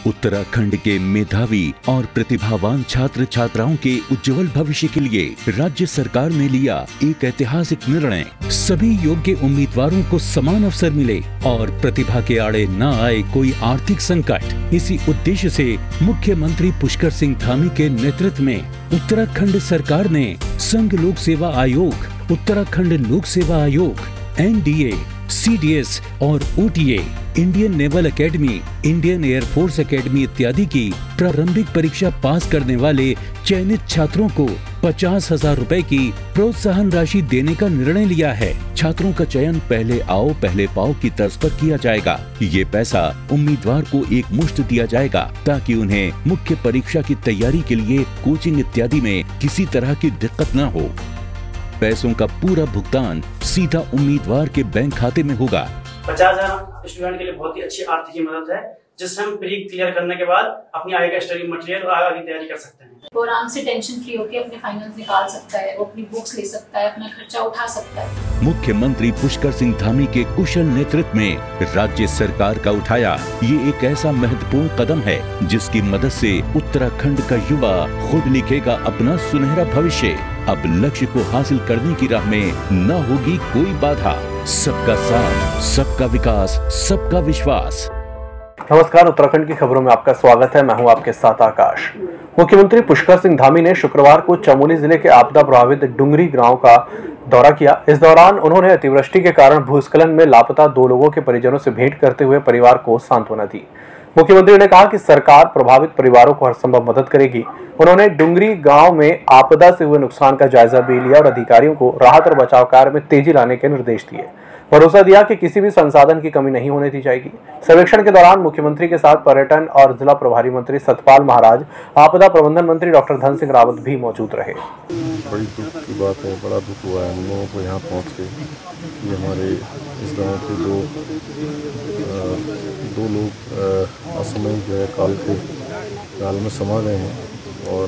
उत्तराखंड के मेधावी और प्रतिभावान छात्र छात्राओं के उज्जवल भविष्य के लिए राज्य सरकार ने लिया एक ऐतिहासिक निर्णय। सभी योग्य उम्मीदवारों को समान अवसर मिले और प्रतिभा के आड़े न आए कोई आर्थिक संकट। इसी उद्देश्य से मुख्यमंत्री पुष्कर सिंह धामी के नेतृत्व में उत्तराखंड सरकार ने संघ लोक सेवा आयोग, उत्तराखंड लोक सेवा आयोग, NDA, CDS और OTA, Indian naval academy, Indian air force academy इत्यादि की प्रारंभिक परीक्षा पास करने वाले चयनित छात्रों को 50,000 रुपए की प्रोत्साहन राशि देने का निर्णय लिया है। छात्रों का चयन पहले आओ पहले पाओ की तर्ज पर किया जाएगा। ये पैसा उम्मीदवार को एक मुश्त दिया जाएगा ताकि उन्हें मुख्य परीक्षा की तैयारी के लिए कोचिंग इत्यादि में किसी तरह की दिक्कत न हो। पैसों का पूरा भुगतान सीधा उम्मीदवार के बैंक खाते में होगा। 50,000 स्टूडेंट के लिए बहुत ही अच्छी आर्थिक मदद है, जिससे हम प्री क्लियर करने के बाद अपनी आगे का स्टडी मटेरियल और आगे की तैयारी कर सकते हैं। वो आराम से टेंशन फ्री होकर अपने फाइनल्स निकाल सकता है, वो अपनी बुक्स ले सकता है, अपना खर्चा उठा सकता है। मुख्यमंत्री पुष्कर सिंह धामी के कुशल नेतृत्व में राज्य सरकार का उठाया ये एक ऐसा महत्वपूर्ण कदम है जिसकी मदद से उत्तराखंड का युवा खुद लिखेगा अपना सुनहरा भविष्य। अब लक्ष्य को हासिल करने की राह में न होगी कोई बाधा। सबका साथ, सबका विकास, सबका विश्वास। नमस्कार, उत्तराखंड की खबरों में आपका स्वागत है। मैं हूं आपके साथ आकाश। मुख्यमंत्री पुष्कर सिंह धामी ने शुक्रवार को चमोली जिले के आपदा प्रभावित डुंगरी गांव का दौरा किया। इस दौरान उन्होंने अतिवृष्टि के कारण भूस्खलन में लापता 2 लोगों के परिजनों से भेंट करते हुए परिवार को सांत्वना दी। मुख्यमंत्री ने कहा कि सरकार प्रभावित परिवारों को हर संभव मदद करेगी। उन्होंने डुंगरी गांव में आपदा से हुए नुकसान का जायजा भी लिया और अधिकारियों को राहत और बचाव कार्य में तेजी लाने के निर्देश दिए। भरोसा दिया कि किसी भी संसाधन की कमी नहीं होने दी जाएगी। सर्वेक्षण के दौरान मुख्यमंत्री के साथ पर्यटन और जिला प्रभारी मंत्री सतपाल महाराज, आपदा प्रबंधन मंत्री डॉक्टर धन सिंह रावत भी मौजूद रहे। बड़ी दुख की बात है, बड़ा दुख हुआ है हम लोगों को यहाँ पहुँच के कि हमारे इस गाँव के दो लोग असमय जो है काल में समा गए हैं और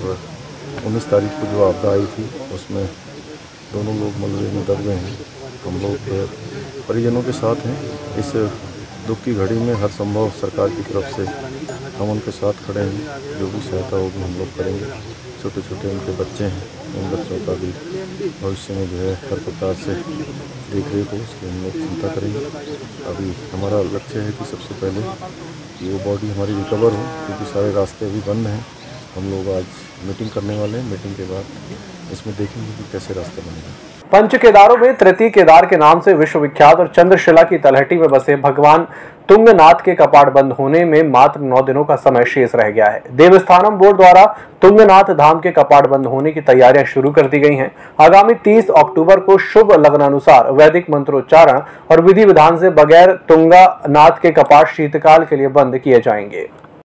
19 तारीख को जो आपदा आई थी उसमें दोनों लोग मलबे में दब गए हैं। हम लोग परिजनों के साथ हैं। इस दुख की घड़ी में हर संभव सरकार की तरफ से हम उनके साथ खड़े हैं। जो भी सहायता होगी हम लोग करेंगे। छोटे छोटे उनके बच्चे हैं, उन बच्चों का भी भविष्य में जो है हर प्रकार से देख रेख हो उसकी हम लोग चिंता करेंगे। अभी हमारा लक्ष्य है कि सबसे पहले कि वो बॉडी हमारी रिकवर हो, क्योंकि सारे रास्ते अभी बंद हैं। हम लोग आज मीटिंग करने वाले हैं। मीटिंग के बाद इसमें देखेंगे कि कैसे रास्ते बनेगा। पंच केदारों में तृतीय केदार के नाम से विश्वविख्यात और चंद्रशिला की तलहटी में बसे भगवान तुंगनाथ के कपाट बंद होने में मात्र 9 दिनों का समय शेष रह गया है। देवस्थानम बोर्ड द्वारा तुंगनाथ धाम के कपाट बंद होने की तैयारियां शुरू कर दी गई हैं। आगामी 30 अक्टूबर को शुभ लग्नानुसार वैदिक मंत्रोच्चारण और विधि विधान से बगैर तुंगनाथ के कपाट शीतकाल के लिए बंद किए जाएंगे।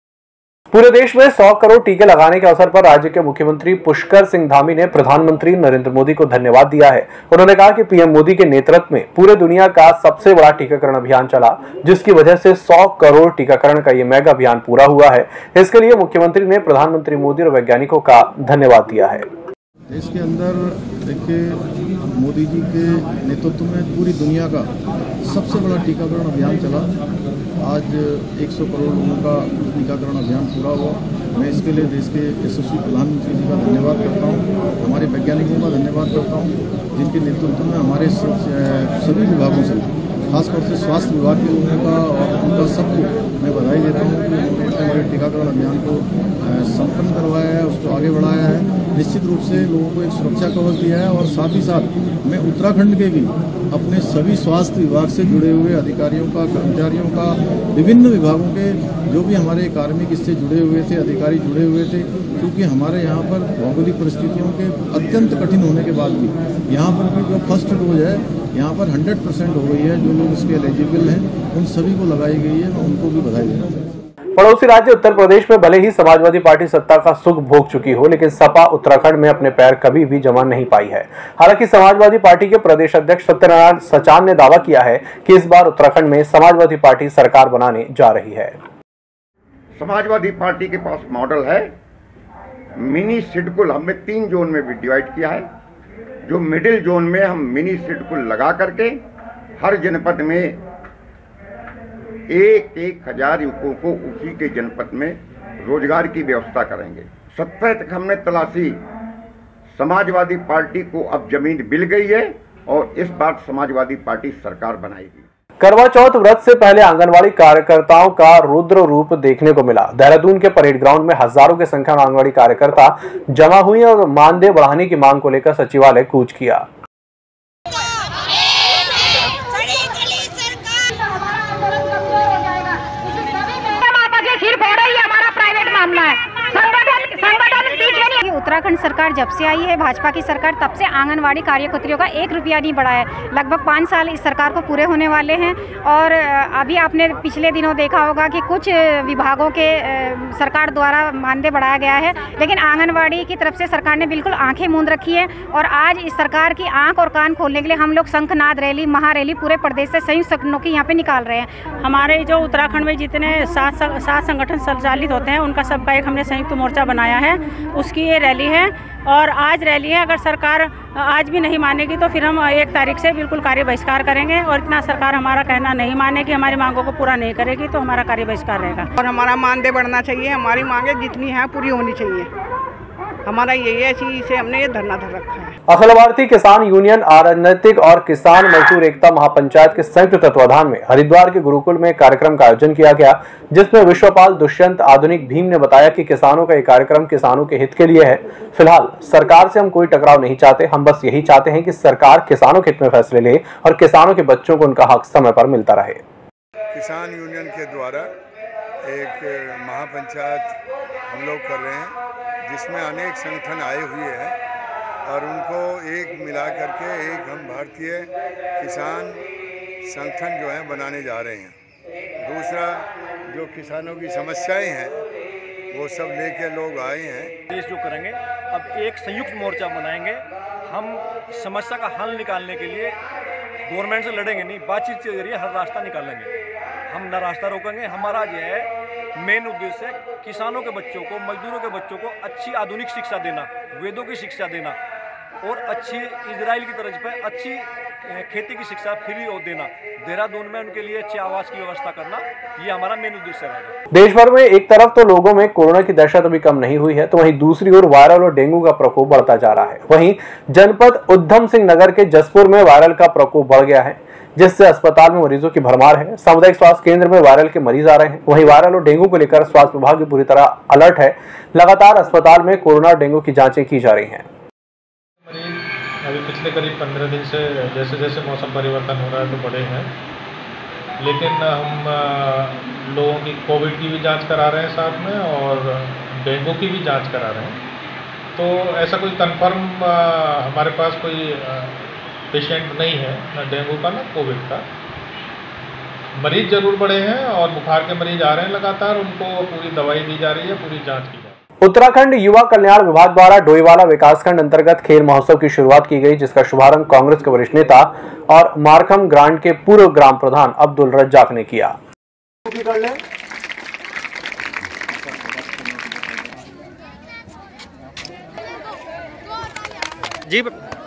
पूरे देश में 100 करोड़ टीके लगाने के अवसर पर राज्य के मुख्यमंत्री पुष्कर सिंह धामी ने प्रधानमंत्री नरेंद्र मोदी को धन्यवाद दिया है। उन्होंने कहा कि पीएम मोदी के नेतृत्व में पूरे दुनिया का सबसे बड़ा टीकाकरण अभियान चला, जिसकी वजह से 100 करोड़ टीकाकरण का ये मेगा अभियान पूरा हुआ है। इसके लिए मुख्यमंत्री ने प्रधानमंत्री मोदी और वैज्ञानिकों का धन्यवाद दिया है। देश के अंदर देखिए, मोदी जी के नेतृत्व में पूरी दुनिया का सबसे बड़ा टीकाकरण अभियान चला। आज 100 करोड़ लोगों का टीकाकरण अभियान पूरा हुआ। मैं इसके लिए देश के यशस्वी प्रधानमंत्री जी का धन्यवाद करता हूँ। हमारे वैज्ञानिकों का धन्यवाद करता हूँ, जिनके नेतृत्व में हमारे सभी विभागों से, खासतौर से स्वास्थ्य विभाग के लोगों का और उनका सबको मैं बधाई देता हूँ कि उन्होंने इतने बड़े टीकाकरण अभियान को संपन्न करवाया है, उसको आगे बढ़ाया है। निश्चित रूप से लोगों को एक सुरक्षा कवच दिया है और साथ ही साथ मैं उत्तराखंड के भी अपने सभी स्वास्थ्य विभाग से जुड़े हुए अधिकारियों का, कर्मचारियों का, विभिन्न विभागों के जो भी हमारे कार्मिक इससे जुड़े हुए थे, अधिकारी जुड़े हुए थे, क्योंकि हमारे यहाँ पर भौगोलिक परिस्थितियों के अत्यंत कठिन होने के बाद भी यहाँ पर भी जो फर्स्ट डोज है यहाँ पर 100% हो गई है। जो लोग इसके एलिजिबल हैं उन सभी को लगाई गई है। मैं उनको भी बधाई देता हूँ। पड़ोसी राज्य उत्तर प्रदेश में भले ही समाजवादी पार्टी सत्ता का सुख भोग चुकी हो, लेकिन सपा उत्तराखंड में अपने पैर कभी भी जमा नहीं पाई है। हालांकि समाजवादी पार्टी के प्रदेश अध्यक्ष सत्यनारायण सचान ने दावा किया है कि इस बार उत्तराखंड में समाजवादी पार्टी सरकार बनाने जा रही है। समाजवादी पार्टी के पास मॉडल है। मिनी सिडकुल हमने 3 जोन में भी डिवाइड किया है। जो मिडिल जोन में हम मिनी सिडकुल लगा करके हर जनपद में 1000 युवकों को उसी के जनपद में रोजगार की व्यवस्था करेंगे। 17 तक हमने तलाशी, समाजवादी पार्टी को अब जमीन मिल गई है और इस बार समाजवादी पार्टी सरकार बनाएगी। करवा चौथ व्रत से पहले आंगनवाड़ी कार्यकर्ताओं का रुद्र रूप देखने को मिला। देहरादून के परेड ग्राउंड में हजारों की संख्या में आंगनवाड़ी कार्यकर्ता जमा हुई और मानदेय बढ़ाने की मांग को लेकर सचिवालय कूच किया। उत्तराखंड सरकार जब से आई है, भाजपा की सरकार, तब से आंगनवाड़ी कार्यकर्तियों का 1 रुपया नहीं बढ़ा है। लगभग 5 साल इस सरकार को पूरे होने वाले हैं और अभी आपने पिछले दिनों देखा होगा कि कुछ विभागों के सरकार द्वारा मानदेय बढ़ाया गया है, लेकिन आंगनवाड़ी की तरफ से सरकार ने बिल्कुल आंखें मूंद रखी है। और आज इस सरकार की आंख और कान खोलने के लिए हम लोग शंखनाद रैली, महारैली पूरे प्रदेश से संयुक्त संगठनों की यहाँ पे निकाल रहे हैं। हमारे जो उत्तराखंड में जितने 7 संगठन संचालित होते हैं उनका सबका एक हमने संयुक्त मोर्चा बनाया है, उसकी ये रैली है और आज रैली है। अगर सरकार आज भी नहीं मानेगी तो फिर हम 1 तारीख से बिल्कुल कार्य बहिष्कार करेंगे और इतना सरकार हमारा कहना नहीं मानेगी, हमारी मांगों को पूरा नहीं करेगी तो हमारा कार्य बहिष्कार रहेगा। और हमारा मानदेय बढ़ना चाहिए, हमारी मांगे जितनी हैं पूरी होनी चाहिए, हमारा यही है, इसी से हमने ये धरना धर रखा है। अखिल भारतीय किसान यूनियन राजनीतिक और किसान मजदूर एकता महापंचायत के संयुक्त तत्वाधान में हरिद्वार के गुरुकुल में कार्यक्रम का आयोजन किया गया, जिसमें विश्वपाल दुष्यंत आधुनिक भीम ने बताया कि किसानों का ये कार्यक्रम किसानों के हित के लिए है। फिलहाल सरकार से हम कोई टकराव नहीं चाहते, हम बस यही चाहते हैं कि सरकार किसानों के हित में फैसले ले और किसानों के बच्चों को उनका हक समय पर मिलता रहे। किसान यूनियन के द्वारा एक महापंचायत हम लोग कर रहे हैं, जिसमें अनेक संगठन आए हुए हैं और उनको एक मिला करके एक हम भारतीय किसान संगठन जो है बनाने जा रहे हैं। दूसरा, जो किसानों की समस्याएं हैं वो सब लेके लोग आए हैं। देश जो करेंगे, अब एक संयुक्त मोर्चा बनाएंगे, हम समस्या का हल निकालने के लिए गवर्नमेंट से लड़ेंगे नहीं, बातचीत के जरिए हर रास्ता निकालेंगे। हम न रास्ता रोकेंगे। हमारा जो है मेन उद्देश्य है किसानों के बच्चों को, मजदूरों के बच्चों को अच्छी आधुनिक शिक्षा देना, वेदों की शिक्षा देना और अच्छी इजराइल की तर्ज पर अच्छी खेती की शिक्षा फ्री और देना, देहरादून में उनके लिए अच्छे आवास की व्यवस्था करना, ये हमारा मेन उद्देश्य रहेगा। देश भर में एक तरफ तो लोगों में कोरोना की दहशत अभी कम नहीं हुई है, तो वहीं दूसरी ओर वायरल और डेंगू का प्रकोप बढ़ता जा रहा है। वहीं जनपद उधम सिंह नगर के जसपुर में वायरल का प्रकोप बढ़ गया है, जिससे अस्पताल में मरीजों की भरमार है। सामुदायिक स्वास्थ्य केंद्र में वायरल के मरीज आ रहे हैं। वहीं वायरल और डेंगू को लेकर स्वास्थ्य विभाग भी पूरी तरह अलर्ट है। लगातार अस्पताल में कोरोना और डेंगू की जांचें की जा रही हैं। अभी पिछले करीब 15 दिन से जैसे जैसे मौसम परिवर्तन हो रहा है तो बढ़े हैं, लेकिन हम लोगों की कोविड की भी जांच करा रहे हैं साथ में और डेंगू की भी जांच करा रहे हैं। तो ऐसा कोई कंफर्म हमारे पास कोई पेशेंट नहीं है, ना डेंगू का ना कोविड का। मरीज जरूर बढ़े हैं और बुखार के मरीज आ रहे हैं लगातार, उनको पूरी दवाई दी जा रही है, पूरी जांच की जा रही है। उत्तराखंड युवा कल्याण विभाग द्वारा डोईवाला विकासखंड अंतर्गत खेल महोत्सव की शुरुआत की गई, जिसका शुभारंभ कांग्रेस के वरिष्ठ नेता और मारखम ग्रांड के पूर्व ग्राम प्रधान अब्दुल रज्जाक ने किया। जी,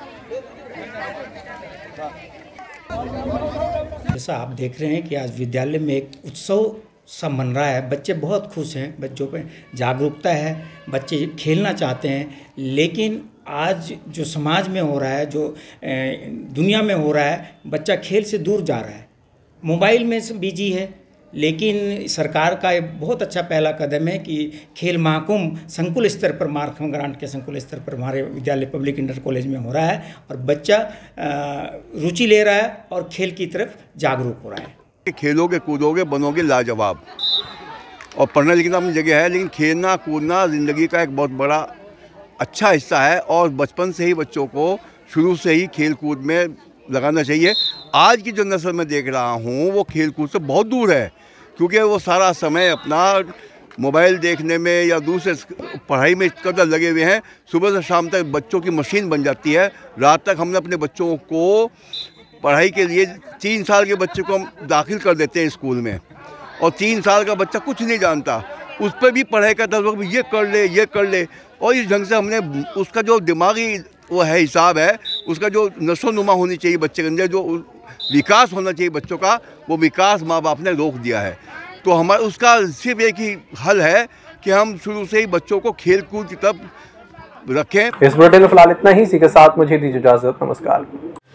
जैसा आप देख रहे हैं कि आज विद्यालय में एक उत्सव सब मन रहा है, बच्चे बहुत खुश हैं, बच्चों पे जागरूकता है, बच्चे खेलना चाहते हैं। लेकिन आज जो समाज में हो रहा है, जो दुनिया में हो रहा है, बच्चा खेल से दूर जा रहा है, मोबाइल में बिजी है। लेकिन सरकार का एक बहुत अच्छा पहला कदम है कि खेल महाकुंभ संकुल स्तर पर, मारखम ग्रांट के संकुल स्तर पर हमारे विद्यालय पब्लिक इंटर कॉलेज में हो रहा है और बच्चा रुचि ले रहा है और खेल की तरफ जागरूक हो रहा है। खेलोगे कूदोगे बनोगे लाजवाब, और पढ़ना लिखना अपनी जगह है, लेकिन खेलना कूदना ज़िंदगी का एक बहुत बड़ा अच्छा हिस्सा है और बचपन से ही बच्चों को शुरू से ही खेल कूद में लगाना चाहिए। आज की जो नस्ल में देख रहा हूँ वो खेल कूद से बहुत दूर है, क्योंकि वो सारा समय अपना मोबाइल देखने में या दूसरे पढ़ाई में कदर लगे हुए हैं। सुबह से शाम तक बच्चों की मशीन बन जाती है। रात तक हमने अपने बच्चों को पढ़ाई के लिए 3 साल के बच्चे को हम दाखिल कर देते हैं स्कूल में, और 3 साल का बच्चा कुछ नहीं जानता, उस पर भी पढ़ाई करता है, ये कर ले, और इस ढंग से हमने उसका जो दिमागी वो है हिसाब है, उसका जो नशो नुमा होनी चाहिए बच्चे के अंदर, जो विकास होना चाहिए बच्चों का, वो विकास माँ बाप ने रोक दिया है। तो हमारा उसका सिर्फ एक ही हल है कि हम शुरू से ही बच्चों को खेल कूद की तरफ रखें। इस बुलेटिन में फिलहाल इतना ही। इसी के साथ मुझे दीजिए इजाजत। नमस्कार।